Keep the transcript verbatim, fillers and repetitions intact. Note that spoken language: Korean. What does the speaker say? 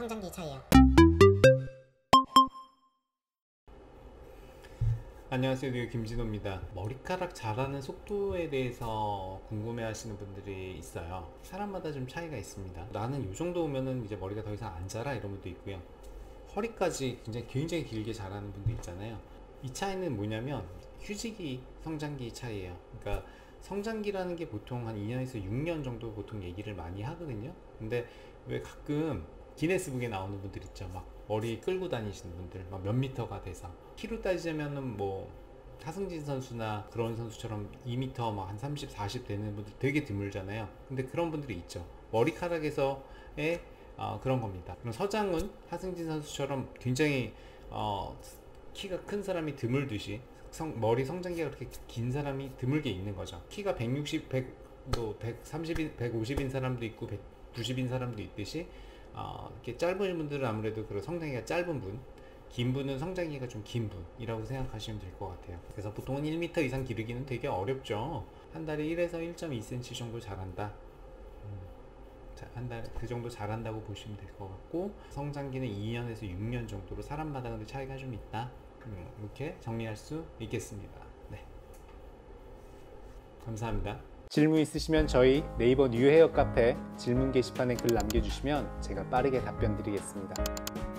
성장기 차이예요. 안녕하세요, 뉴 김진호입니다. 머리카락 자라는 속도에 대해서 궁금해 하시는 분들이 있어요. 사람마다 좀 차이가 있습니다. 나는 이 정도 오면은 이제 머리가 더 이상 안 자라, 이런 분도 있고요. 허리까지 굉장히 굉장히 길게 자라는 분도 있잖아요. 이 차이는 뭐냐면 휴지기 성장기 차이예요. 그러니까 성장기라는 게 보통 한 이 년에서 육 년 정도 보통 얘기를 많이 하거든요. 근데 왜 가끔 기네스북에 나오는 분들 있죠. 막 머리 끌고 다니시는 분들, 막 몇 미터가 돼서. 키로 따지자면은 뭐 하승진 선수나 그런 선수처럼 이 미터 막 한 삼십, 사십 되는 분들 되게 드물잖아요. 근데 그런 분들이 있죠. 머리카락에서의 어, 그런 겁니다. 그럼 서장훈, 하승진 선수처럼 굉장히 어, 키가 큰 사람이 드물듯이 성, 머리 성장기가 그렇게 긴 사람이 드물게 있는 거죠. 키가 백육십, 백, 뭐 백삼십인, 백오십인 사람도 있고 백구십인 사람도 있듯이 어, 이렇게 짧은 분들은 아무래도 그런 성장기가 짧은 분, 긴 분은 성장기가 좀 긴 분이라고 생각하시면 될 것 같아요. 그래서 보통은 일 미터 이상 기르기는 되게 어렵죠. 한 달에 일에서 일 점 이 센티미터 정도 자란다. 음, 자, 한 달에 그 정도 자란다고 보시면 될 것 같고, 성장기는 이 년에서 육 년 정도로 사람마다 근데 차이가 좀 있다. 음, 이렇게 정리할 수 있겠습니다. 네. 감사합니다. 질문 있으시면 저희 네이버 뉴헤어 카페 질문 게시판에 글 남겨주시면 제가 빠르게 답변 드리겠습니다.